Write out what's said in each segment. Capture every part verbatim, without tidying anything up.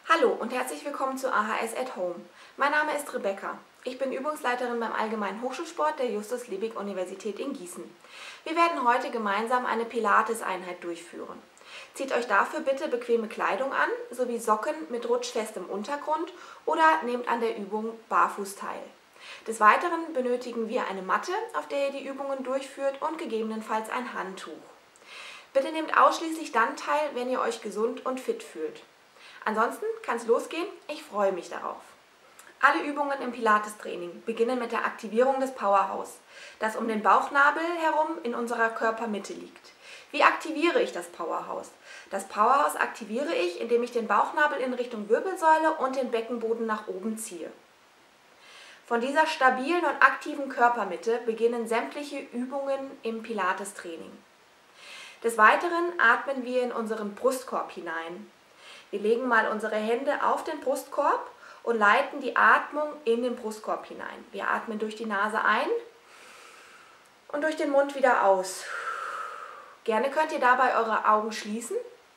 Hallo und herzlich willkommen zu A H S at Home. Mein Name ist Rebecca. Ich bin Übungsleiterin beim Allgemeinen Hochschulsport der Justus-Liebig-Universität in Gießen. Wir werden heute gemeinsam eine Pilates-Einheit durchführen. Zieht euch dafür bitte bequeme Kleidung an, sowie Socken mit rutschfestem Untergrund oder nehmt an der Übung barfuß teil. Des Weiteren benötigen wir eine Matte, auf der ihr die Übungen durchführt und gegebenenfalls ein Handtuch. Bitte nehmt ausschließlich dann teil, wenn ihr euch gesund und fit fühlt. Ansonsten kann es losgehen, ich freue mich darauf. Alle Übungen im Pilates-Training beginnen mit der Aktivierung des Powerhouse, das um den Bauchnabel herum in unserer Körpermitte liegt. Wie aktiviere ich das Powerhouse? Das Powerhouse aktiviere ich, indem ich den Bauchnabel in Richtung Wirbelsäule und den Beckenboden nach oben ziehe. Von dieser stabilen und aktiven Körpermitte beginnen sämtliche Übungen im Pilates-Training. Des Weiteren atmen wir in unseren Brustkorb hinein. Wir legen mal unsere Hände auf den Brustkorb und leiten die Atmung in den Brustkorb hinein. Wir atmen durch die Nase ein und durch den Mund wieder aus. Gerne könnt ihr dabei eure Augen schließen.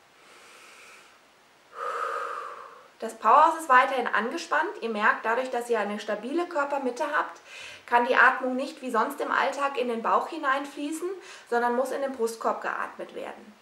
Das Powerhouse ist weiterhin angespannt. Ihr merkt, dadurch, dass ihr eine stabile Körpermitte habt, kann die Atmung nicht wie sonst im Alltag in den Bauch hineinfließen, sondern muss in den Brustkorb geatmet werden.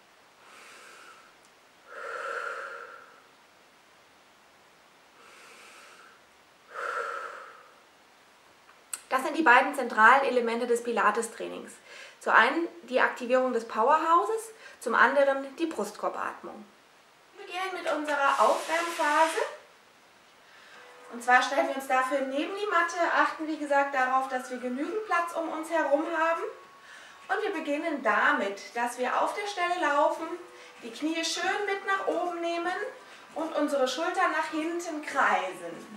Das sind die beiden zentralen Elemente des Pilates-Trainings. Zum einen die Aktivierung des Powerhouses, zum anderen die Brustkorbatmung. Wir beginnen mit unserer Aufwärmphase. Und zwar stellen wir uns dafür neben die Matte, achten wie gesagt darauf, dass wir genügend Platz um uns herum haben. Und wir beginnen damit, dass wir auf der Stelle laufen, die Knie schön mit nach oben nehmen und unsere Schultern nach hinten kreisen.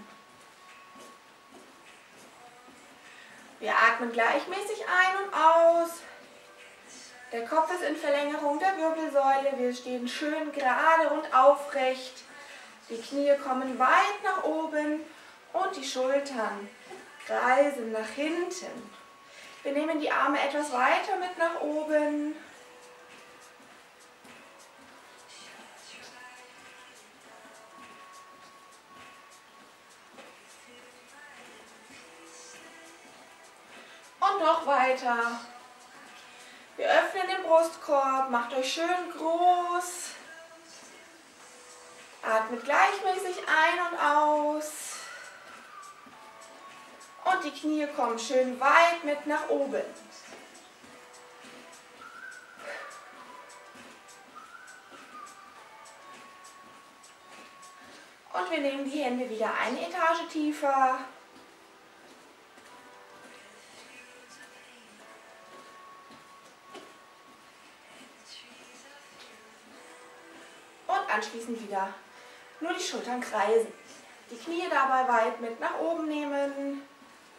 Wir atmen gleichmäßig ein und aus. Der Kopf ist in Verlängerung der Wirbelsäule. Wir stehen schön gerade und aufrecht. Die Knie kommen weit nach oben und die Schultern kreisen nach hinten. Wir nehmen die Arme etwas weiter mit nach oben. Und noch weiter. Wir öffnen den Brustkorb, macht euch schön groß. Atmet gleichmäßig ein und aus. Und die Knie kommen schön weit mit nach oben. Und wir nehmen die Hände wieder eine Etage tiefer. Anschließend wieder nur die Schultern kreisen. Die Knie dabei weit mit nach oben nehmen.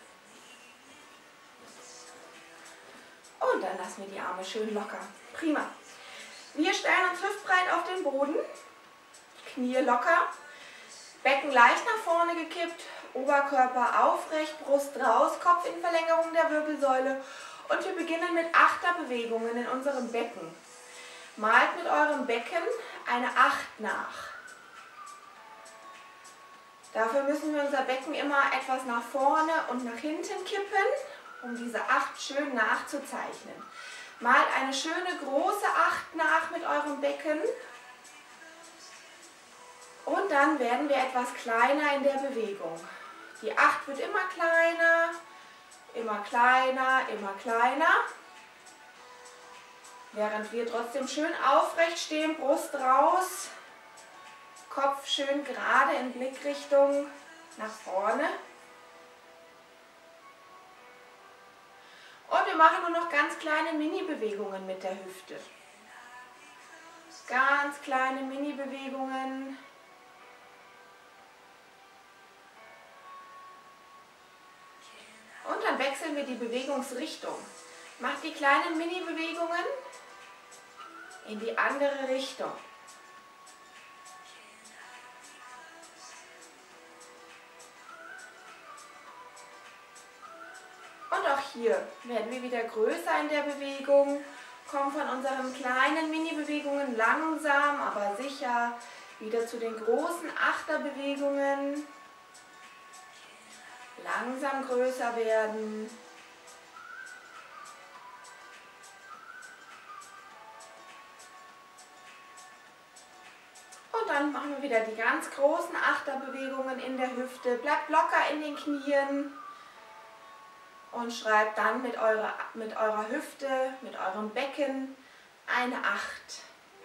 Und dann lassen wir die Arme schön locker. Prima. Wir stellen uns hüftbreit auf den Boden. Knie locker. Becken leicht nach vorne gekippt. Oberkörper aufrecht, Brust raus, Kopf in Verlängerung der Wirbelsäule. Und wir beginnen mit Achterbewegungen in unserem Becken. Malt mit eurem Becken eine Acht nach. Dafür müssen wir unser Becken immer etwas nach vorne und nach hinten kippen, um diese Acht schön nachzuzeichnen. Malt eine schöne große Acht nach mit eurem Becken. Und dann werden wir etwas kleiner in der Bewegung. Die Acht wird immer kleiner, immer kleiner, immer kleiner. Während wir trotzdem schön aufrecht stehen, Brust raus, Kopf schön gerade in Blickrichtung nach vorne. Und wir machen nur noch ganz kleine Mini-Bewegungen mit der Hüfte. Ganz kleine Mini-Bewegungen. Und dann wechseln wir die Bewegungsrichtung. Macht die kleinen Mini-Bewegungen in die andere Richtung. Und auch hier werden wir wieder größer in der Bewegung, kommen von unseren kleinen Mini-Bewegungen langsam, aber sicher Wieder zu den großen Achterbewegungen. Langsam größer werden. Und dann machen wir wieder die ganz großen Achterbewegungen in der Hüfte. Bleibt locker in den Knien und schreibt dann mit eurer, mit eurer Hüfte, mit eurem Becken eine acht.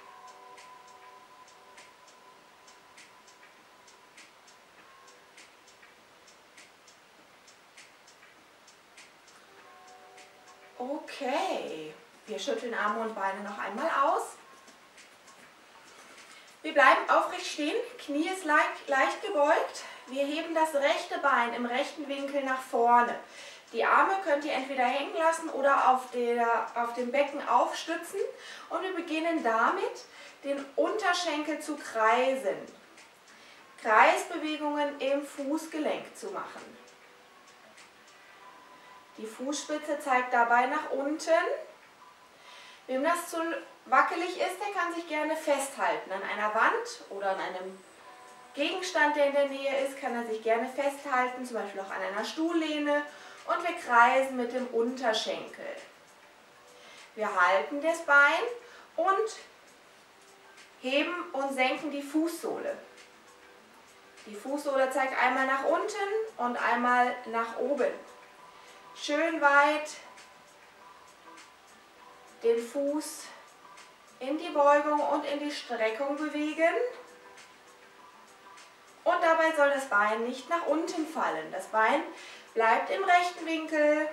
Okay, wir schütteln Arme und Beine noch einmal aus. Wir bleiben aufrecht stehen, Knie ist leicht, leicht gebeugt. Wir heben das rechte Bein im rechten Winkel nach vorne. Die Arme könnt ihr entweder hängen lassen oder auf, der, auf dem Becken aufstützen. Und wir beginnen damit, den Unterschenkel zu kreisen. Kreisbewegungen im Fußgelenk zu machen. Die Fußspitze zeigt dabei nach unten. Wem das zu wackelig ist, der kann sich gerne festhalten. An einer Wand oder an einem Gegenstand, der in der Nähe ist, kann er sich gerne festhalten, zum Beispiel auch an einer Stuhllehne. Und wir kreisen mit dem Unterschenkel. Wir halten das Bein und heben und senken die Fußsohle. Die Fußsohle zeigt einmal nach unten und einmal nach oben. Schön weit den Fuß in die Beugung und in die Streckung bewegen. Und dabei soll das Bein nicht nach unten fallen. Das Bein bleibt im rechten Winkel.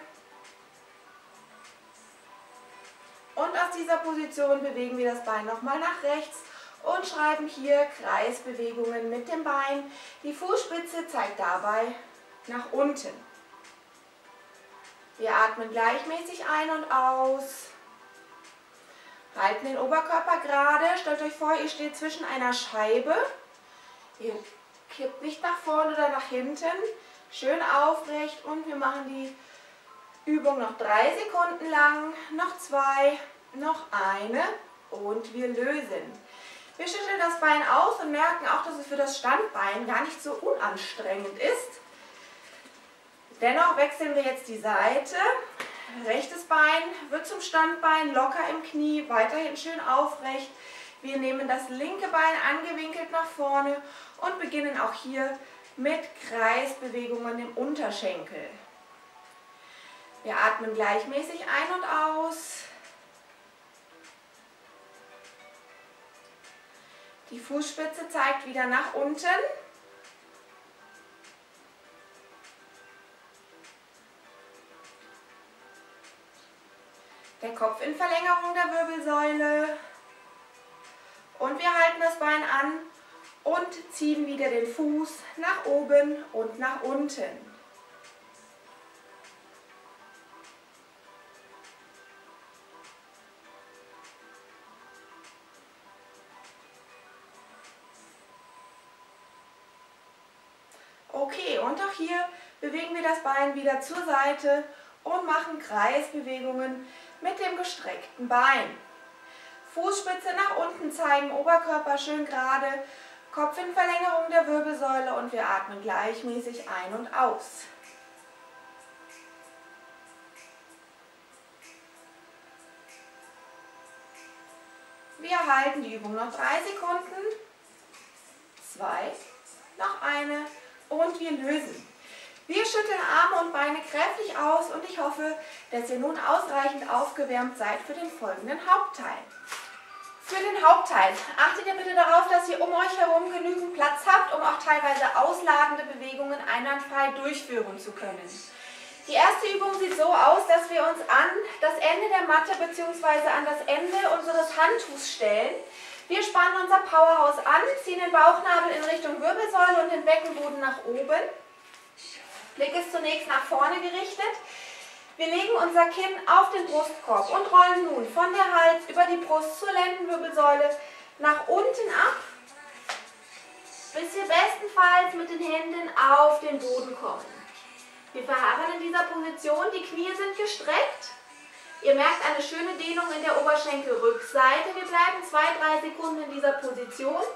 Und aus dieser Position bewegen wir das Bein nochmal nach rechts und schreiben hier Kreisbewegungen mit dem Bein. Die Fußspitze zeigt dabei nach unten. Wir atmen gleichmäßig ein und aus. Halten den Oberkörper gerade. Stellt euch vor, ihr steht zwischen einer Scheibe. Ihr kippt nicht nach vorne oder nach hinten. Schön aufrecht und wir machen die Übung noch drei Sekunden lang. Noch zwei, noch eine und wir lösen. Wir schütteln das Bein aus und merken auch, dass es für das Standbein gar nicht so unanstrengend ist. Dennoch wechseln wir jetzt die Seite. Rechtes Bein wird zum Standbein, locker im Knie, weiterhin schön aufrecht. Wir nehmen das linke Bein angewinkelt nach vorne und beginnen auch hier mit Kreisbewegungen im Unterschenkel. Wir atmen gleichmäßig ein und aus. Die Fußspitze zeigt wieder nach unten. Der Kopf in Verlängerung der Wirbelsäule. Und wir halten das Bein an und ziehen wieder den Fuß nach oben und nach unten. Okay, und auch hier bewegen wir das Bein wieder zur Seite und machen Kreisbewegungen mit dem gestreckten Bein. Fußspitze nach unten zeigen, Oberkörper schön gerade, Kopf in Verlängerung der Wirbelsäule und wir atmen gleichmäßig ein und aus. Wir halten die Übung noch drei Sekunden, zwei, noch eine und wir lösen. Wir schütteln Arme und Beine kräftig aus und ich hoffe, dass ihr nun ausreichend aufgewärmt seid für den folgenden Hauptteil. Für den Hauptteil achtet ihr bitte darauf, dass ihr um euch herum genügend Platz habt, um auch teilweise ausladende Bewegungen einwandfrei durchführen zu können. Die erste Übung sieht so aus, dass wir uns an das Ende der Matte bzw. an das Ende unseres Handtuchs stellen. Wir spannen unser Powerhouse an, ziehen den Bauchnabel in Richtung Wirbelsäule und den Beckenboden nach oben. Blick ist zunächst nach vorne gerichtet. Wir legen unser Kinn auf den Brustkorb und rollen nun von der Hals über die Brust zur Lendenwirbelsäule nach unten ab, bis wir bestenfalls mit den Händen auf den Boden kommen. Wir verharren in dieser Position, die Knie sind gestreckt. Ihr merkt eine schöne Dehnung in der Oberschenkelrückseite. Wir bleiben zwei, drei Sekunden in dieser Position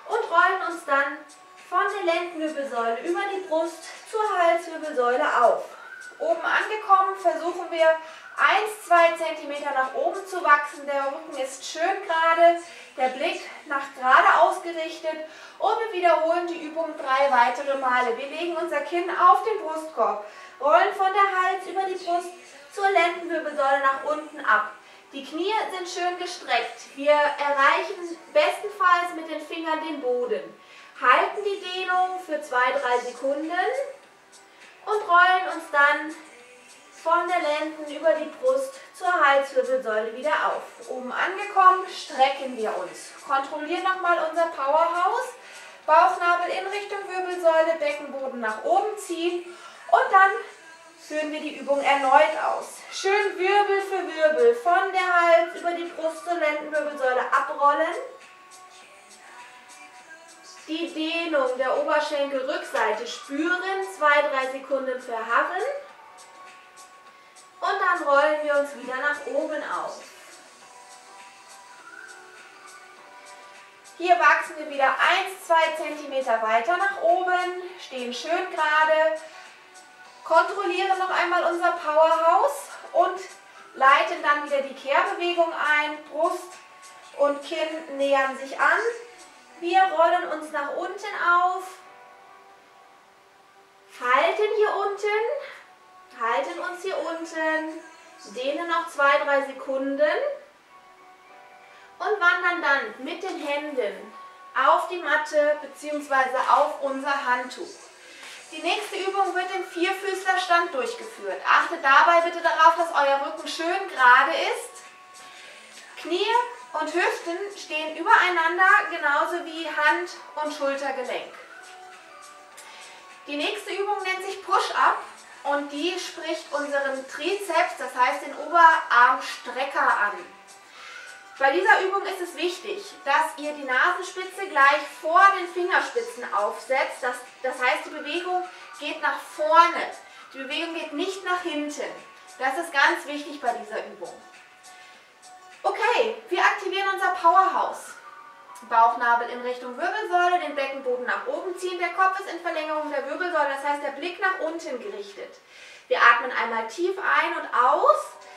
und rollen uns dann von der Lendenwirbelsäule über die Brust zur Halswirbelsäule auf. Oben angekommen versuchen wir ein bis zwei Zentimeter nach oben zu wachsen. Der Rücken ist schön gerade, der Blick nach gerade ausgerichtet und wir wiederholen die Übung drei weitere Male. Wir legen unser Kinn auf den Brustkorb, rollen von der Hals über die Brust zur Lendenwirbelsäule nach unten ab. Die Knie sind schön gestreckt. Wir erreichen bestenfalls mit den Fingern den Boden. Halten die Dehnung für zwei bis drei Sekunden und rollen uns dann von der Lenden über die Brust zur Halswirbelsäule wieder auf. Oben angekommen, strecken wir uns. Kontrollieren nochmal unser Powerhouse. Bauchnabel in Richtung Wirbelsäule, Beckenboden nach oben ziehen und dann führen wir die Übung erneut aus. Schön Wirbel für Wirbel von der Hals über die Brust zur Lendenwirbelsäule abrollen. Die Dehnung der Oberschenkelrückseite spüren, zwei bis drei Sekunden verharren. Und dann rollen wir uns wieder nach oben auf. Hier wachsen wir wieder ein bis zwei Zentimeter weiter nach oben, stehen schön gerade, kontrollieren noch einmal unser Powerhouse und leiten dann wieder die Kehrbewegung ein. Brust und Kinn nähern sich an. Wir rollen uns nach unten auf, halten hier unten, halten uns hier unten, dehnen noch zwei bis drei Sekunden und wandern dann mit den Händen auf die Matte bzw. auf unser Handtuch. Die nächste Übung wird im Vierfüßlerstand durchgeführt. Achtet dabei bitte darauf, dass euer Rücken schön gerade ist. Knie und Hüften stehen übereinander, genauso wie Hand- und Schultergelenk. Die nächste Übung nennt sich Push-Up und die spricht unseren Trizeps, das heißt den Oberarmstrecker an. Bei dieser Übung ist es wichtig, dass ihr die Nasenspitze gleich vor den Fingerspitzen aufsetzt. Das, das heißt, die Bewegung geht nach vorne. Die Bewegung geht nicht nach hinten. Das ist ganz wichtig bei dieser Übung. Okay, wir aktivieren unser Powerhouse. Bauchnabel in Richtung Wirbelsäule, den Beckenboden nach oben ziehen. Der Kopf ist in Verlängerung der Wirbelsäule, das heißt der Blick nach unten gerichtet. Wir atmen einmal tief ein und aus.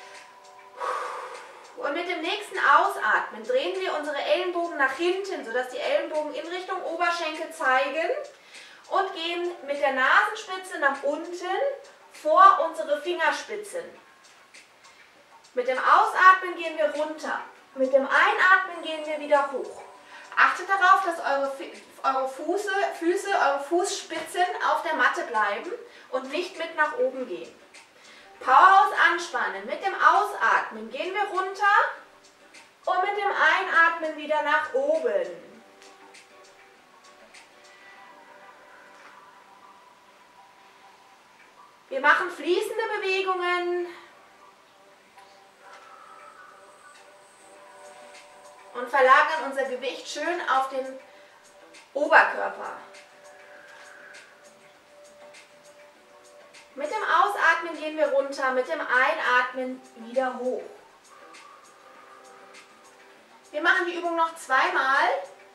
Und mit dem nächsten Ausatmen drehen wir unsere Ellenbogen nach hinten, sodass die Ellenbogen in Richtung Oberschenkel zeigen und gehen mit der Nasenspitze nach unten vor unsere Fingerspitzen. Mit dem Ausatmen gehen wir runter. Mit dem Einatmen gehen wir wieder hoch. Achtet darauf, dass eure, eure Füße, Füße, eure Fußspitzen auf der Matte bleiben und nicht mit nach oben gehen. Powerhouse anspannen. Mit dem Ausatmen gehen wir runter und mit dem Einatmen wieder nach oben. Wir machen fließende Bewegungen und verlagern unser Gewicht schön auf den Oberkörper. Mit dem Ausatmen gehen wir runter, mit dem Einatmen wieder hoch. Wir machen die Übung noch zweimal.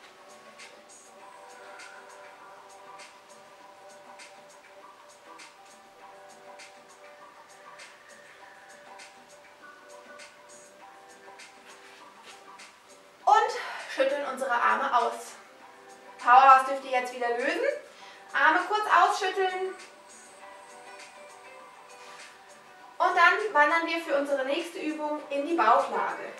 Und schütteln unsere Arme aus. Powerhouse dürft ihr jetzt wieder lösen. Arme kurz ausschütteln. Und dann wandern wir für unsere nächste Übung in die Bauchlage.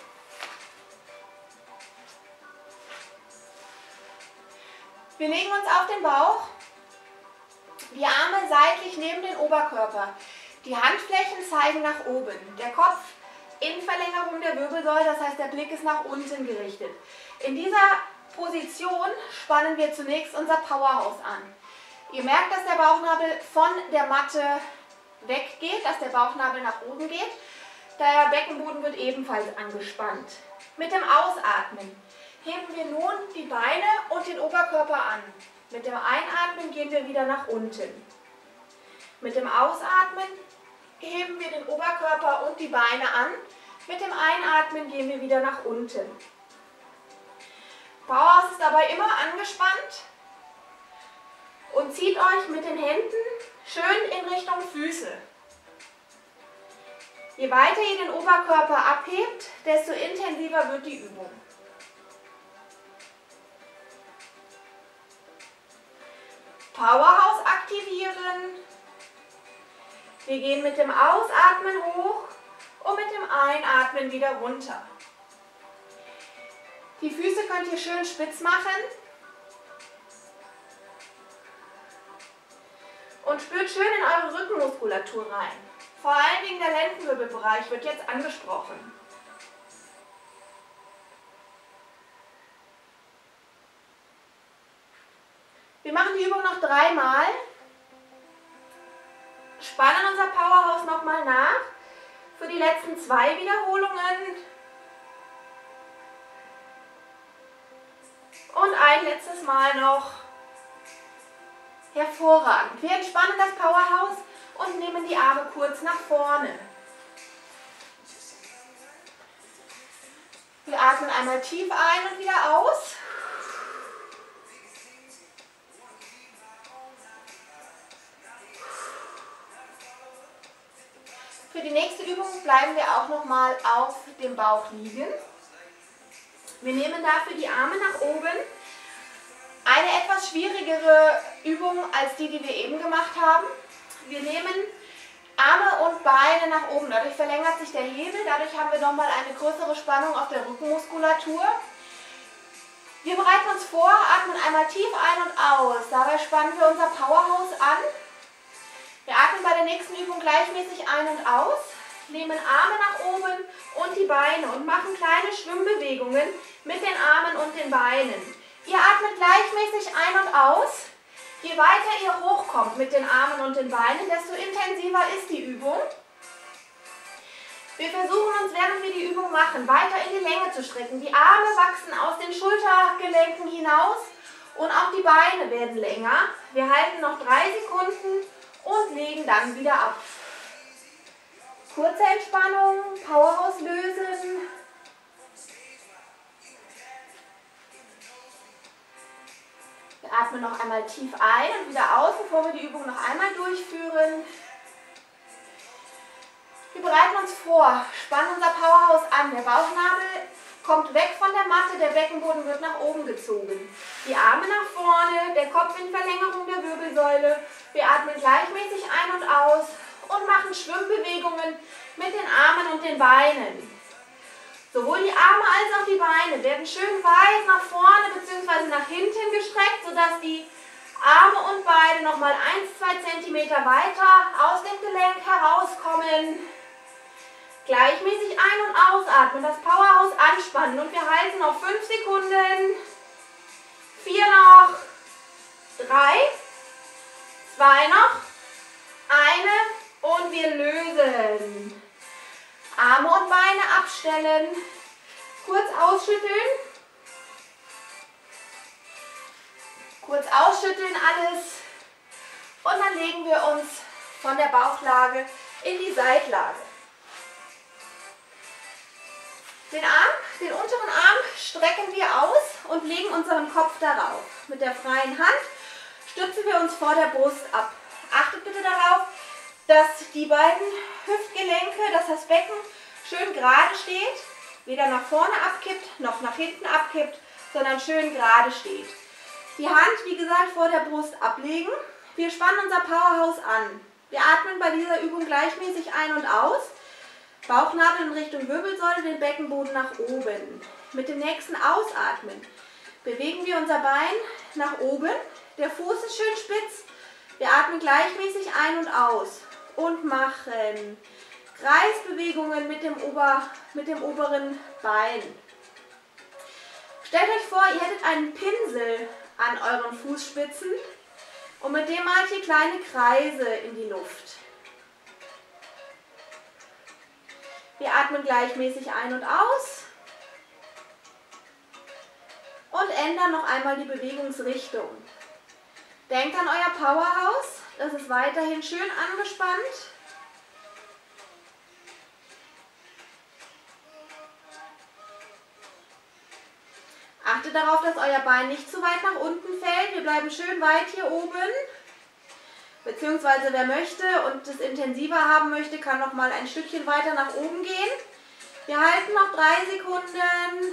Wir legen uns auf den Bauch, die Arme seitlich neben den Oberkörper. Die Handflächen zeigen nach oben. Der Kopf in Verlängerung der Wirbelsäule, das heißt der Blick ist nach unten gerichtet. In dieser Position spannen wir zunächst unser Powerhouse an. Ihr merkt, dass der Bauchnabel von der Matte weggeht, dass der Bauchnabel nach oben geht. Der Beckenboden wird ebenfalls angespannt. Mit dem Ausatmen heben wir nun die Beine und den Oberkörper an. Mit dem Einatmen gehen wir wieder nach unten. Mit dem Ausatmen heben wir den Oberkörper und die Beine an. Mit dem Einatmen gehen wir wieder nach unten. Powerhouse ist dabei immer angespannt und zieht euch mit den Händen schön in Richtung Füße. Je weiter ihr den Oberkörper abhebt, desto intensiver wird die Übung. Powerhouse aktivieren. Wir gehen mit dem Ausatmen hoch und mit dem Einatmen wieder runter. Die Füße könnt ihr schön spitz machen und spürt schön in eure Rückenmuskulatur rein. Vor allen Dingen der Lendenwirbelbereich wird jetzt angesprochen. Wir machen die Übung noch dreimal. Spannen unser Powerhouse nochmal nach für die letzten zwei Wiederholungen. Und ein letztes Mal noch. Hervorragend. Wir entspannen das Powerhouse und nehmen die Arme kurz nach vorne. Wir atmen einmal tief ein und wieder aus. Für die nächste Übung bleiben wir auch nochmal auf dem Bauch liegen. Wir nehmen dafür die Arme nach oben. Eine etwas schwierigere Übung als die, die wir eben gemacht haben. Wir nehmen Arme und Beine nach oben. Dadurch verlängert sich der Hebel. Dadurch haben wir nochmal eine größere Spannung auf der Rückenmuskulatur. Wir bereiten uns vor, atmen einmal tief ein und aus. Dabei spannen wir unser Powerhouse an. Wir atmen bei der nächsten Übung gleichmäßig ein und aus, nehmen Arme nach oben und die Beine und machen kleine Schwimmbewegungen mit den Armen und den Beinen. Ihr atmet gleichmäßig ein und aus. Je weiter ihr hochkommt mit den Armen und den Beinen, desto intensiver ist die Übung. Wir versuchen uns, während wir die Übung machen, weiter in die Länge zu strecken. Die Arme wachsen aus den Schultergelenken hinaus und auch die Beine werden länger. Wir halten noch drei Sekunden und legen dann wieder ab. Kurze Entspannung, Powerhouse lösen. Wir atmen noch einmal tief ein und wieder aus, bevor wir die Übung noch einmal durchführen. Wir bereiten uns vor, spannen unser Powerhouse an. Der Bauchnabel kommt weg von der Matte, der Beckenboden wird nach oben gezogen. Die Arme nach vorne, der Kopf in Verlängerung der Wirbelsäule. Wir atmen gleichmäßig ein und aus und machen Schwimmbewegungen mit den Armen und den Beinen. Sowohl die Arme als auch die Beine werden schön weit nach vorne bzw. nach hinten gestreckt, sodass die Arme und Beine nochmal ein bis zwei Zentimeter weiter aus dem Gelenk herauskommen. Gleichmäßig ein- und ausatmen, das Powerhouse anspannen und wir halten noch fünf Sekunden. Vier noch. Drei. Zwei noch. Eine. Und wir lösen. Arme und Beine abstellen. Kurz ausschütteln. Kurz ausschütteln alles. Und dann legen wir uns von der Bauchlage in die Seitlage. Den Arm, den unteren Arm strecken wir aus und legen unseren Kopf darauf. Mit der freien Hand stützen wir uns vor der Brust ab. Achtet bitte darauf, dass die beiden Hüftgelenke, dass das Becken schön gerade steht, weder nach vorne abkippt noch nach hinten abkippt, sondern schön gerade steht. Die Hand, wie gesagt, vor der Brust ablegen. Wir spannen unser Powerhouse an. Wir atmen bei dieser Übung gleichmäßig ein und aus. Bauchnabel in Richtung Wirbelsäule, den Beckenboden nach oben. Mit dem nächsten Ausatmen bewegen wir unser Bein nach oben. Der Fuß ist schön spitz. Wir atmen gleichmäßig ein und aus und machen Kreisbewegungen mit dem, Ober, mit dem oberen Bein. Stellt euch vor, ihr hättet einen Pinsel an euren Fußspitzen und mit dem malt ihr kleine Kreise in die Luft. Wir atmen gleichmäßig ein und aus und ändern noch einmal die Bewegungsrichtung. Denkt an euer Powerhouse, das ist weiterhin schön angespannt. Achtet darauf, dass euer Bein nicht zu weit nach unten fällt. Wir bleiben schön weit hier oben. Beziehungsweise wer möchte und es intensiver haben möchte, kann noch mal ein Stückchen weiter nach oben gehen. Wir halten noch drei Sekunden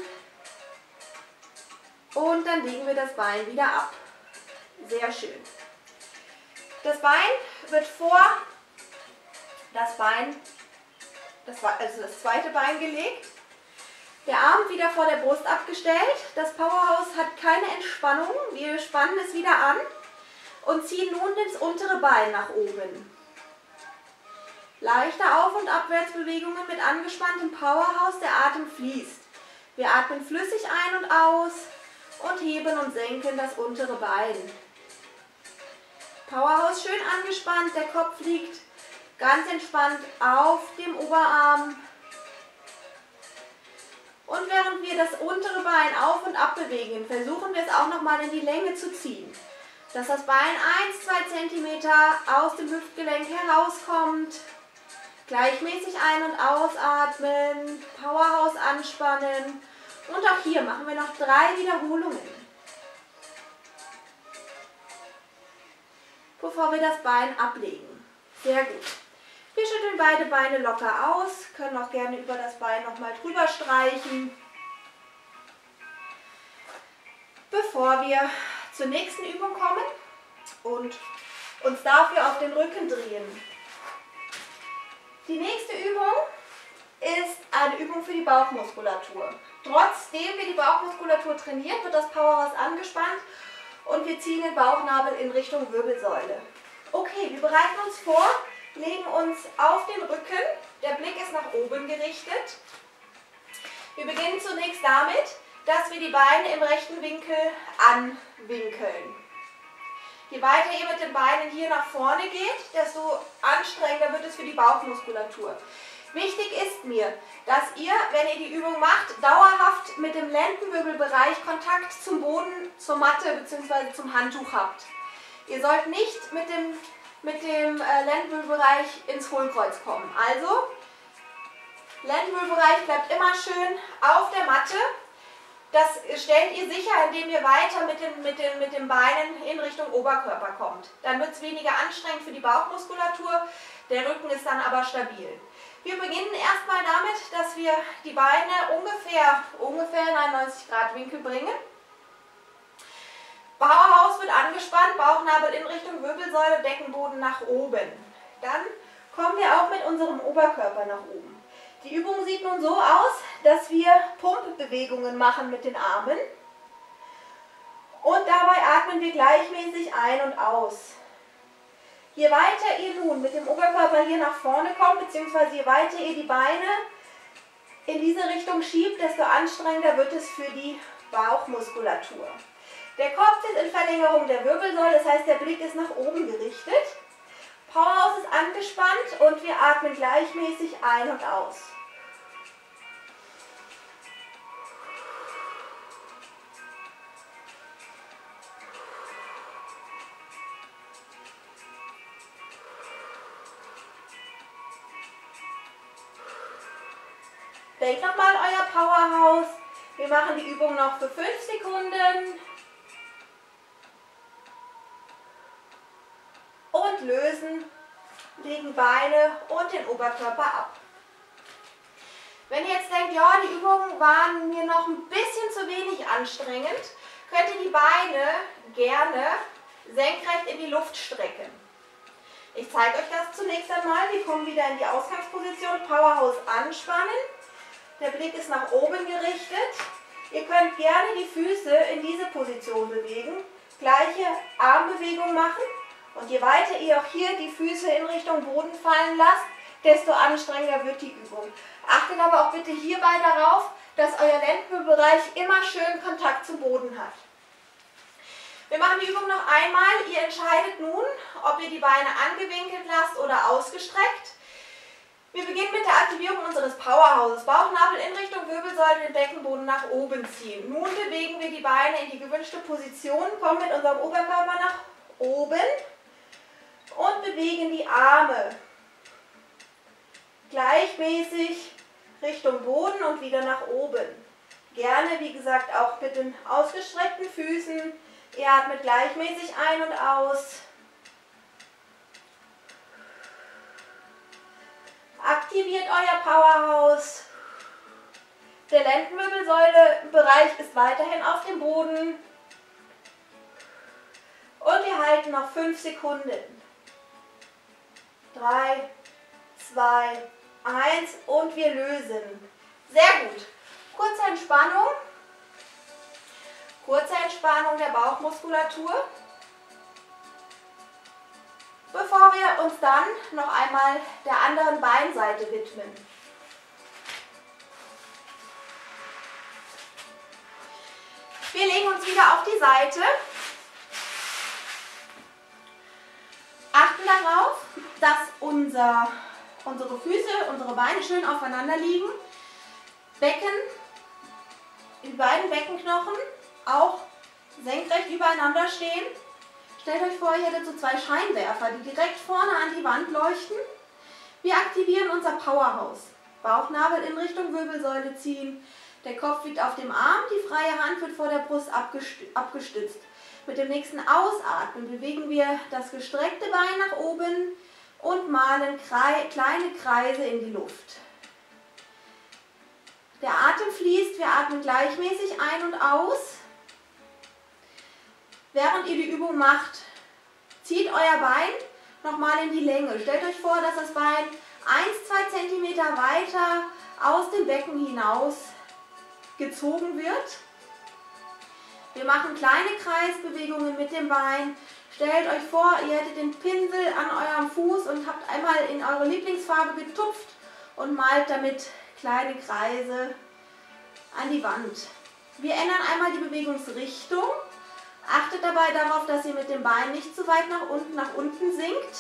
und dann legen wir das Bein wieder ab. Sehr schön. Das Bein wird vor das Bein, das, also das zweite Bein gelegt. Der Arm wieder vor der Brust abgestellt. Das Powerhouse hat keine Entspannung. Wir spannen es wieder an und ziehen nun das untere Bein nach oben. Leichte Auf- und Abwärtsbewegungen mit angespanntem Powerhouse. Der Atem fließt. Wir atmen flüssig ein und aus und heben und senken das untere Bein. Powerhouse schön angespannt. Der Kopf liegt ganz entspannt auf dem Oberarm. Und während wir das untere Bein auf und ab bewegen, versuchen wir es auch nochmal in die Länge zu ziehen. Dass das Bein ein bis zwei Zentimeter aus dem Hüftgelenk herauskommt. Gleichmäßig ein- und ausatmen, Powerhouse anspannen. Und auch hier machen wir noch drei Wiederholungen. Bevor wir das Bein ablegen. Sehr gut. Wir schütteln beide Beine locker aus, können auch gerne über das Bein nochmal drüber streichen. Bevor wir zur nächsten Übung kommen und uns dafür auf den Rücken drehen. Die nächste Übung ist eine Übung für die Bauchmuskulatur. Trotzdem wir die Bauchmuskulatur trainieren, wird das Powerhouse angespannt und wir ziehen den Bauchnabel in Richtung Wirbelsäule. Okay, wir bereiten uns vor, legen uns auf den Rücken, der Blick ist nach oben gerichtet. Wir beginnen zunächst damit, dass wir die Beine im rechten Winkel anwinkeln. Je weiter ihr mit den Beinen hier nach vorne geht, desto anstrengender wird es für die Bauchmuskulatur. Wichtig ist mir, dass ihr, wenn ihr die Übung macht, dauerhaft mit dem Lendenwirbelbereich Kontakt zum Boden, zur Matte bzw. zum Handtuch habt. Ihr sollt nicht mit dem mit dem äh, Lendenwirbelbereich ins Hohlkreuz kommen. Also, Lendenwirbelbereich bleibt immer schön auf der Matte. Das stellt ihr sicher, indem ihr weiter mit den, mit den, mit den Beinen in Richtung Oberkörper kommt. Dann wird es weniger anstrengend für die Bauchmuskulatur, der Rücken ist dann aber stabil. Wir beginnen erstmal damit, dass wir die Beine ungefähr, ungefähr in einen neunzig Grad Winkel bringen. Powerhouse wird angespannt, Bauchnabel in Richtung Wirbelsäule, Beckenboden nach oben. Dann kommen wir auch mit unserem Oberkörper nach oben. Die Übung sieht nun so aus, dass wir Pumpbewegungen machen mit den Armen. Und dabei atmen wir gleichmäßig ein und aus. Je weiter ihr nun mit dem Oberkörper hier nach vorne kommt, beziehungsweise je weiter ihr die Beine in diese Richtung schiebt, desto anstrengender wird es für die Bauchmuskulatur. Der Kopf ist in Verlängerung der Wirbelsäule, das heißt, der Blick ist nach oben gerichtet. Powerhouse ist angespannt und wir atmen gleichmäßig ein und aus. Denkt nochmal an euer Powerhouse. Wir machen die Übung noch für fünf Sekunden. Und lösen, legen Beine und den Oberkörper ab. Wenn ihr jetzt denkt, ja, die Übungen waren mir noch ein bisschen zu wenig anstrengend, könnt ihr die Beine gerne senkrecht in die Luft strecken. Ich zeige euch das zunächst einmal. Wir kommen wieder in die Ausgangsposition, Powerhouse anspannen. Der Blick ist nach oben gerichtet. Ihr könnt gerne die Füße in diese Position bewegen, gleiche Armbewegung machen. Und je weiter ihr auch hier die Füße in Richtung Boden fallen lasst, desto anstrengender wird die Übung. Achtet aber auch bitte hierbei darauf, dass euer Lendenwirbelbereich immer schön Kontakt zum Boden hat. Wir machen die Übung noch einmal. Ihr entscheidet nun, ob ihr die Beine angewinkelt lasst oder ausgestreckt. Wir beginnen mit der Aktivierung unseres Powerhouses. Bauchnabel in Richtung Wirbelsäule, den Beckenboden nach oben ziehen. Nun bewegen wir die Beine in die gewünschte Position, kommen mit unserem Oberkörper nach oben und bewegen die Arme gleichmäßig Richtung Boden und wieder nach oben. Gerne, wie gesagt, auch mit den ausgestreckten Füßen. Ihr atmet gleichmäßig ein und aus. Aktiviert euer Powerhouse. Der Lendenwirbelsäule-Bereich ist weiterhin auf dem Boden. Und wir halten noch fünf Sekunden. drei, zwei, eins und wir lösen. Sehr gut. Kurze Entspannung. Kurze Entspannung der Bauchmuskulatur. Bevor wir uns dann noch einmal der anderen Beinseite widmen. Wir legen uns wieder auf die Seite. Achten darauf, dass unser, unsere Füße, unsere Beine schön aufeinander liegen. Becken, die beiden Beckenknochen auch senkrecht übereinander stehen. Stellt euch vor, ihr hättet so zwei Scheinwerfer, die direkt vorne an die Wand leuchten. Wir aktivieren unser Powerhouse. Bauchnabel in Richtung Wirbelsäule ziehen. Der Kopf liegt auf dem Arm, die freie Hand wird vor der Brust abgestützt. Mit dem nächsten Ausatmen bewegen wir das gestreckte Bein nach oben und malen kleine Kreise in die Luft. Der Atem fließt, wir atmen gleichmäßig ein und aus. Während ihr die Übung macht, zieht euer Bein nochmal in die Länge. Stellt euch vor, dass das Bein ein bis zwei Zentimeter weiter aus dem Becken hinaus gezogen wird. Wir machen kleine Kreisbewegungen mit dem Bein. Stellt euch vor, ihr hättet den Pinsel an eurem Fuß und habt einmal in eure Lieblingsfarbe getupft und malt damit kleine Kreise an die Wand. Wir ändern einmal die Bewegungsrichtung. Achtet dabei darauf, dass ihr mit dem Bein nicht zu weit nach unten, nach unten sinkt.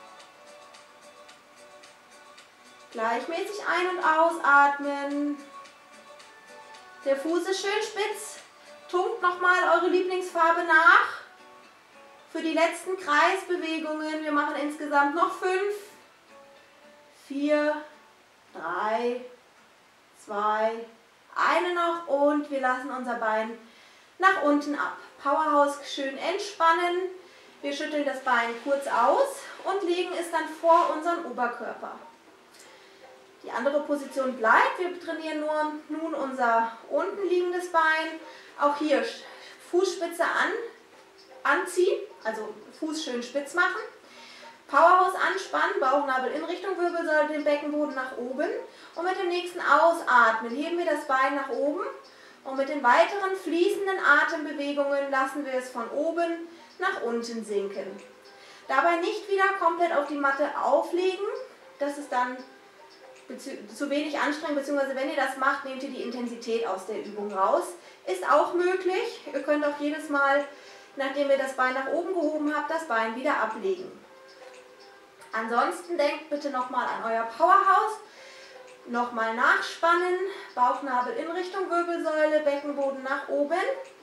Gleichmäßig ein- und ausatmen. Der Fuß ist schön spitz. Tunkt nochmal eure Lieblingsfarbe nach. Für die letzten Kreisbewegungen, wir machen insgesamt noch fünf, vier, drei, zwei, eine noch und wir lassen unser Bein nach unten ab. Powerhouse schön entspannen. Wir schütteln das Bein kurz aus und legen es dann vor unseren Oberkörper. Die andere Position bleibt. Wir trainieren nur nun unser unten liegendes Bein. Auch hier Fußspitze an, anziehen, also Fuß schön spitz machen. Powerhouse anspannen, Bauchnabel in Richtung Wirbelsäule, den Beckenboden nach oben. Und mit dem nächsten Ausatmen heben wir das Bein nach oben. Und mit den weiteren fließenden Atembewegungen lassen wir es von oben nach unten sinken. Dabei nicht wieder komplett auf die Matte auflegen, das ist dann zu wenig anstrengend, beziehungsweise wenn ihr das macht, nehmt ihr die Intensität aus der Übung raus. Ist auch möglich. Ihr könnt auch jedes Mal, nachdem ihr das Bein nach oben gehoben habt, das Bein wieder ablegen. Ansonsten denkt bitte nochmal an euer Powerhouse. Nochmal nachspannen, Bauchnabel in Richtung Wirbelsäule, Beckenboden nach oben.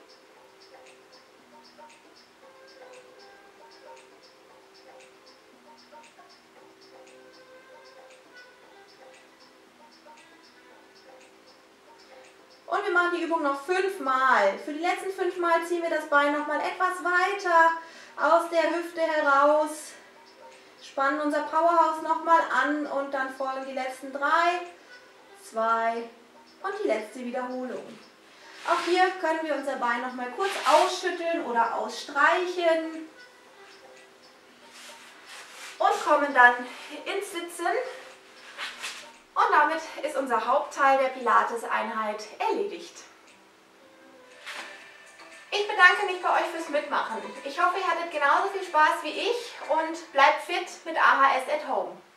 Und wir machen die Übung noch fünfmal. Für die letzten fünf Mal ziehen wir das Bein nochmal etwas weiter aus der Hüfte heraus. Spannen unser Powerhouse nochmal an und dann folgen die letzten drei, zwei und die letzte Wiederholung. Auch hier können wir unser Bein nochmal kurz ausschütteln oder ausstreichen und kommen dann ins Sitzen. Und damit ist unser Hauptteil der Pilates-Einheit erledigt. Ich bedanke mich bei euch fürs Mitmachen. Ich hoffe, ihr hattet genauso viel Spaß wie ich und bleibt fit mit A H S at Home.